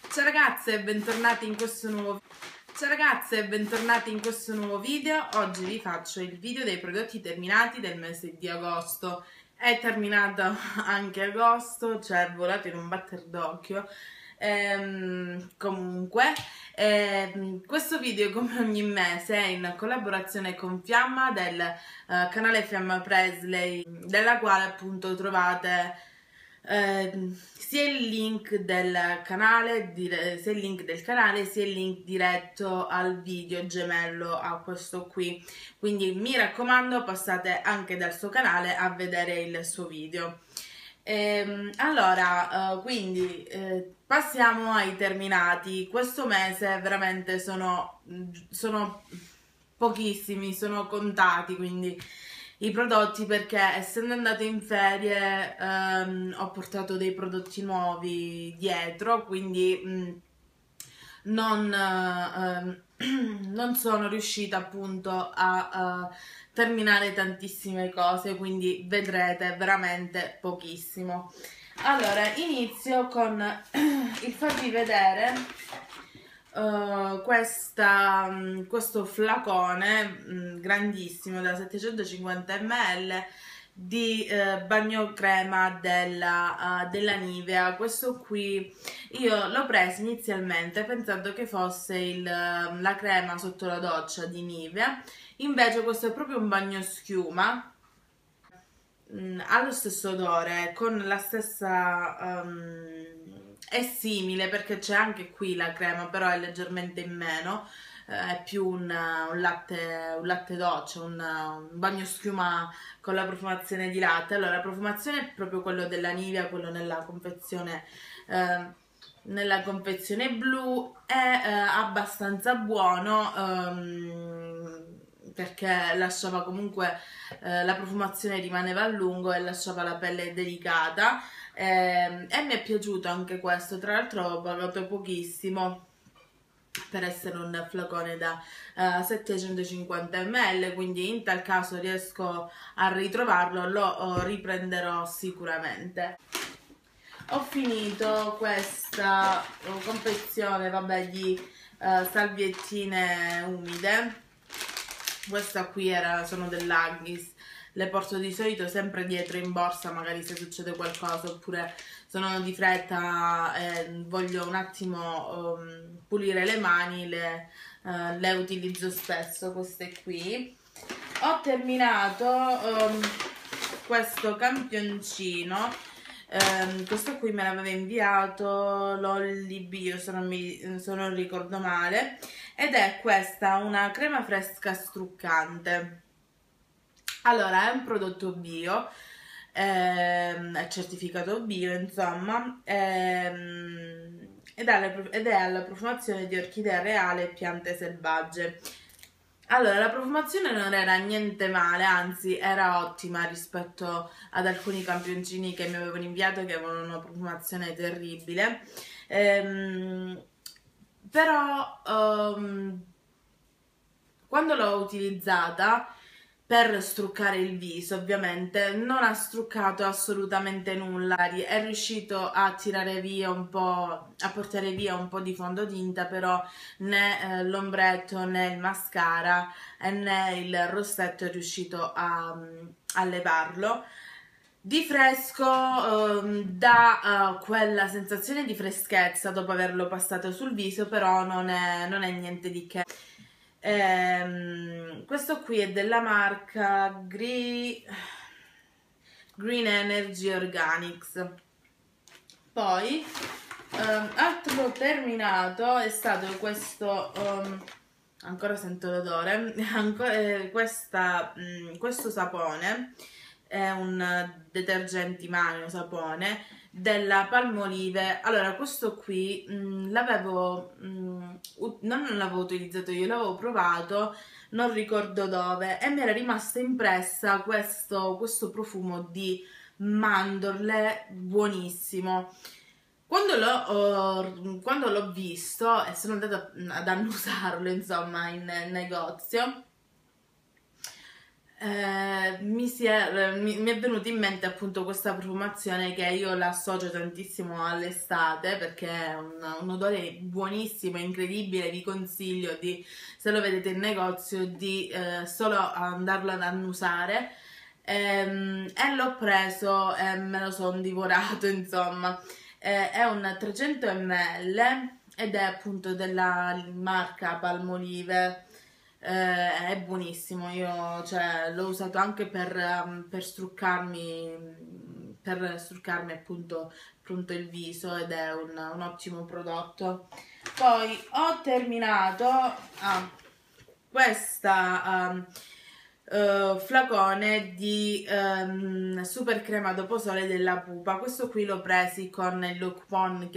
Ciao ragazze e bentornati in questo nuovo video. Oggi vi faccio il video dei prodotti terminati del mese di agosto. È terminato anche agosto, cioè è volato in un batter d'occhio. Questo video, come ogni mese, è in collaborazione con Fiamma del canale Fiamma Presley, della quale appunto trovate sia il link del canale, sia il link diretto al video gemello a questo qui. Quindi mi raccomando, passate anche dal suo canale a vedere il suo video. Passiamo ai terminati. Questo mese veramente sono pochissimi, sono contati, quindi i prodotti, perché essendo andata in ferie ho portato dei prodotti nuovi dietro, quindi non sono riuscita appunto a terminare tantissime cose, quindi vedrete veramente pochissimo. Allora, inizio con il farvi vedere questo flacone grandissimo da 750 ml di bagno crema della Nivea. Questo qui io l'ho preso inizialmente pensando che fosse la crema sotto la doccia di Nivea, invece questo è proprio un bagno schiuma. Ha lo stesso odore, con la stessa è simile, perché c'è anche qui la crema, però è leggermente in meno, è più un latte doccia, un bagno schiuma con la profumazione di latte. Allora, la profumazione è proprio quello della Nivea, quello nella confezione blu, è abbastanza buono, perché lasciava comunque la profumazione rimaneva a lungo e lasciava la pelle delicata, e mi è piaciuto anche questo. Tra l'altro ho pagato pochissimo per essere un flacone da 750 ml, quindi in tal caso riesco a ritrovarlo, lo riprenderò sicuramente. Ho finito questa confezione, vabbè, di salviettine umide. Questa qui sono dell'Huggies, le porto di solito sempre dietro in borsa, magari se succede qualcosa, oppure sono di fretta e voglio un attimo pulire le mani, le utilizzo spesso queste qui. Ho terminato questo campioncino. Questo qui me l'aveva inviato l'Olly Bio, se non ricordo male, ed è questa una crema fresca struccante. Allora, è un prodotto bio, è certificato bio, insomma, ed è alla profumazione di orchidea reale e piante selvagge. Allora, la profumazione non era niente male, anzi era ottima rispetto ad alcuni campioncini che mi avevano inviato, che avevano una profumazione terribile. Però quando l'ho utilizzata per struccare il viso, ovviamente non ha struccato assolutamente nulla, è riuscito a tirare via un po', a portare via un po' di fondotinta, però né l'ombretto né il mascara né il rossetto è riuscito a levarlo. Di fresco dà quella sensazione di freschezza dopo averlo passato sul viso, però non è niente di che. Questo qui è della marca Green Energy Organics. Poi altro terminato è stato questo, ancora sento l'odore, questo sapone, è un detergente mano sapone della Palmolive. Allora, questo qui non l'avevo utilizzato io, l'avevo provato, non ricordo dove, e mi era rimasta impressa questo profumo di mandorle buonissimo. Quando l'ho visto e sono andata ad annusarlo, insomma, in negozio, mi è venuta in mente appunto questa profumazione che io la associo tantissimo all'estate, perché è un odore buonissimo, incredibile. Vi consiglio di, se lo vedete in negozio, di solo andarlo ad annusare. E l'ho preso e me lo sono divorato, insomma. È un 300 ml ed è appunto della marca Palmolive. È buonissimo. Io, cioè, l'ho usato anche per struccarmi appunto il viso, ed è un ottimo prodotto. Poi ho terminato questa flacone di super crema dopo sole della Pupa. Questo qui l'ho presi con il coupon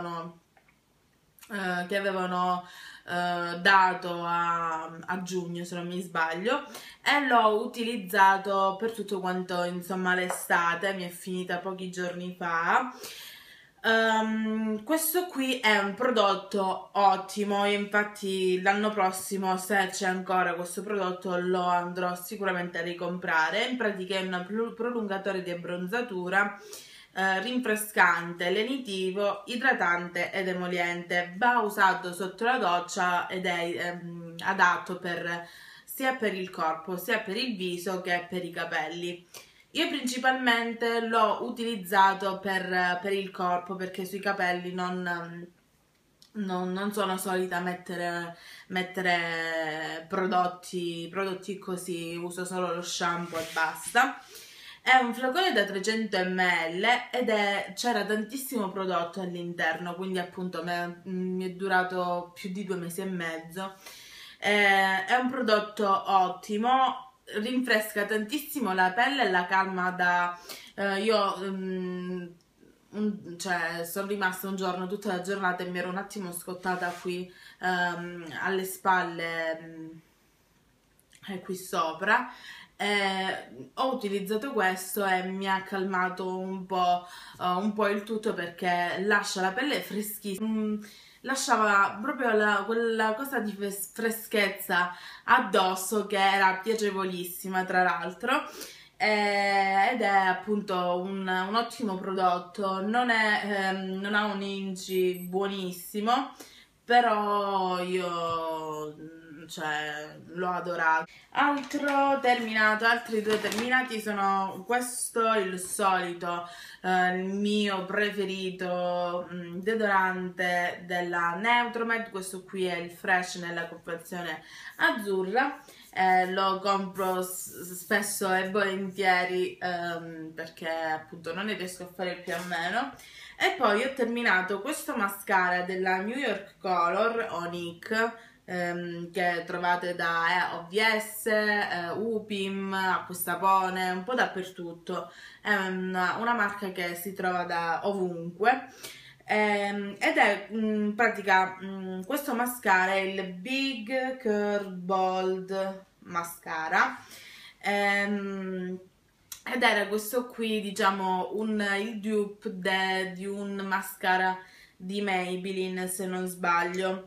che avevano dato a giugno, se non mi sbaglio, e l'ho utilizzato per tutto quanto, insomma, l'estate. Mi è finita pochi giorni fa. Questo qui è un prodotto ottimo. Io infatti l'anno prossimo, se c'è ancora questo prodotto, lo andrò sicuramente a ricomprare. In pratica è un prolungatore di abbronzatura, rinfrescante, lenitivo, idratante ed emoliente. Va usato sotto la doccia ed è adatto sia per il corpo, sia per il viso che per i capelli. Io principalmente l'ho utilizzato per il corpo, perché sui capelli non sono solita mettere prodotti così, uso solo lo shampoo e basta. È un flacone da 300 ml ed c'era tantissimo prodotto all'interno, quindi appunto mi è durato più di 2 mesi e mezzo. È un prodotto ottimo, rinfresca tantissimo la pelle e la calma cioè, sono rimasta un giorno, tutta la giornata, e mi ero un attimo scottata qui alle spalle, qui sopra. Ho utilizzato questo e mi ha calmato un po' il tutto, perché lascia la pelle freschissima. Lasciava proprio quella cosa di freschezza addosso che era piacevolissima, tra l'altro. Ed è appunto un ottimo prodotto. Non ha un Inci buonissimo, però io, cioè, l'ho adorato. Altri due terminati sono questo, il solito, il mio preferito deodorante della Neutromed. Questo qui è il Fresh nella confezione azzurra. Lo compro spesso e volentieri, perché appunto non ne riesco a fare più a meno. E poi ho terminato questo mascara della New York Color Onic, che trovate da OVS, Upim, Acquistapone, un po' dappertutto. È una marca che si trova da ovunque. Ed è in pratica questo mascara è il Big Curl Bold Mascara. Ed era questo qui, diciamo, il dupe di un mascara di Maybelline, se non sbaglio.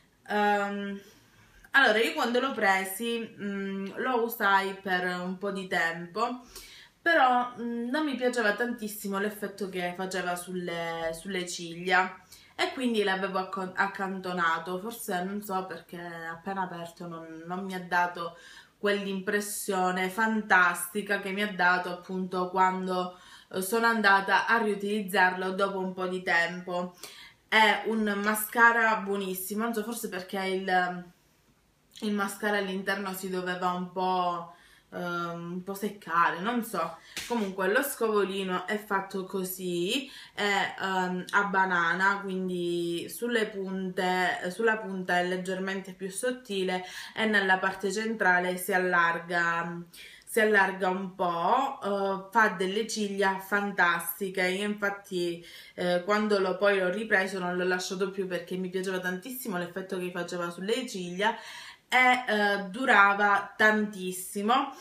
Allora, io quando l'ho presi lo usai per un po' di tempo, però non mi piaceva tantissimo l'effetto che faceva sulle ciglia, e quindi l'avevo accantonato. Forse non so perché appena aperto non mi ha dato quell'impressione fantastica che mi ha dato appunto quando sono andata a riutilizzarlo dopo un po' di tempo. È un mascara buonissimo, non so, forse perché il mascara all'interno si doveva un po' seccare, non so. Comunque lo scovolino è fatto così, è a banana, quindi sulla punta è leggermente più sottile, e nella parte centrale si allarga un po', fa delle ciglia fantastiche. Io infatti quando poi l'ho ripreso non l'ho lasciato più, perché mi piaceva tantissimo l'effetto che faceva sulle ciglia, e durava tantissimo.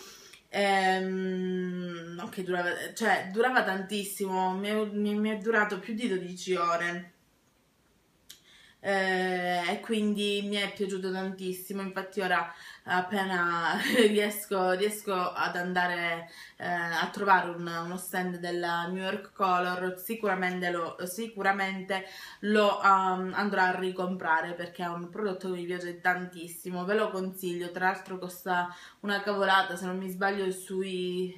Ok, durava tantissimo, mi è durato più di 12 ore. e quindi mi è piaciuto tantissimo. Infatti ora appena riesco ad andare a trovare uno stand della New York Color, sicuramente lo andrò a ricomprare, perché è un prodotto che mi piace tantissimo, ve lo consiglio. Tra l'altro costa una cavolata, se non mi sbaglio sui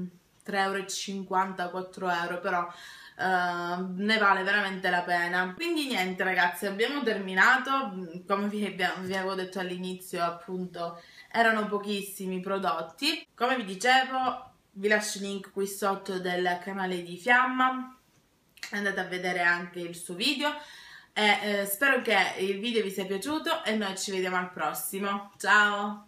3,50 euro, 4 euro, però ne vale veramente la pena. Quindi niente ragazzi, abbiamo terminato. Come vi avevo detto all'inizio, appunto, erano pochissimi prodotti. Come vi dicevo, vi lascio il link qui sotto del canale di Fiamma, andate a vedere anche il suo video e spero che il video vi sia piaciuto e noi ci vediamo al prossimo. Ciao!